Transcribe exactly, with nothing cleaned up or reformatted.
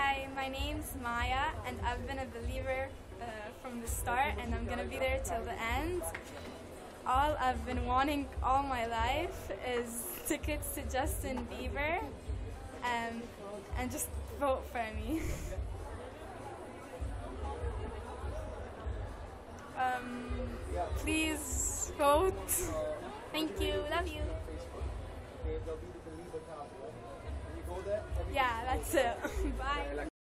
Hi, my name's Maya, and I've been a believer uh, from the start, and I'm gonna be there till the end. All I've been wanting all my life is tickets to Justin Bieber, um, and just vote for me. um, please vote. Thank you. Love you. Yeah, that's it. Bye.